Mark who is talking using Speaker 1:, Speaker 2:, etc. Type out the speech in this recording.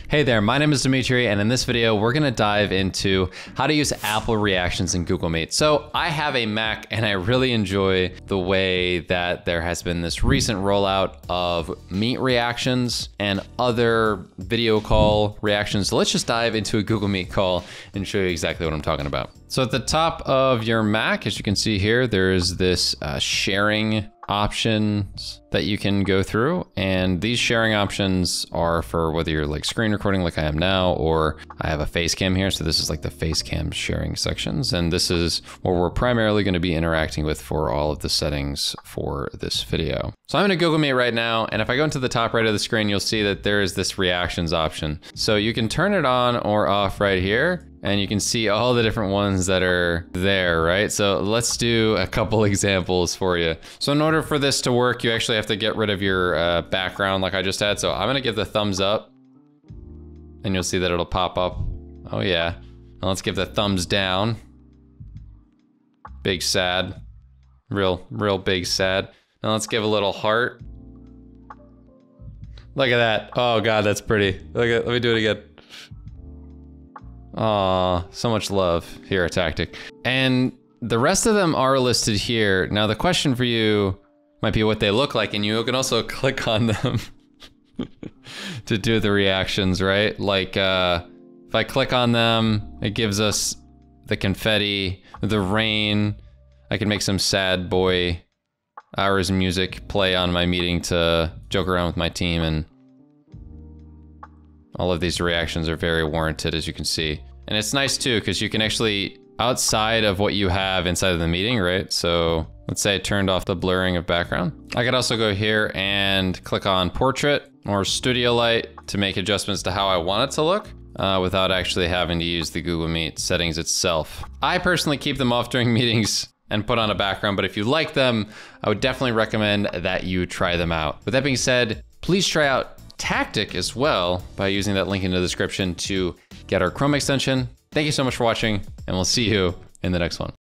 Speaker 1: Hey there, my name is Dimitri, and in this video, we're gonna dive into how to use Apple reactions in Google Meet. So I have a Mac, and I really enjoy the way that there has been this recent rollout of Meet reactions and other video call reactions. So let's just dive into a Google Meet call and show you exactly what I'm talking about. So at the top of your Mac, as you can see here, there's this sharing options that you can go through, and these sharing options are for whether you're like screen recording like I am now, or I have a face cam here, so this is like the face cam sharing sections, and this is where we're primarily going to be interacting with for all of the settings for this video. So I'm in a Google Meet right now, and if I go into the top right of the screen, you'll see that there is this reactions option. So you can turn it on or off right here, and you can see all the different ones that are there, right? So let's do a couple examples for you. So in order for this to work, you actually have to get rid of your background like I just had. So I'm gonna give the thumbs up, and you'll see that it'll pop up. Oh yeah. Now let's give the thumbs down. Big sad. Real big sad. Now let's give a little heart. Look at that. Oh God, that's pretty. Let me do it again. Aw, so much love here at Tactiq. And the rest of them are listed here. Now the question for you might be what they look like, and you can also click on them to do the reactions, right? Like if I click on them, it gives us the confetti, the rain. I can make some sad boy hours music play on my meeting to joke around with my team, and all of these reactions are very warranted, as you can see. And it's nice too, because you can actually, outside of what you have inside of the meeting, right? So let's say I turned off the blurring of background. I could also go here and click on portrait or studio light to make adjustments to how I want it to look without actually having to use the Google Meet settings itself. I personally keep them off during meetings and put on a background, but if you like them, I would definitely recommend that you try them out. With that being said, please try out Tactiq as well by using that link in the description to get our Chrome extension. Thank you so much for watching, and we'll see you in the next one.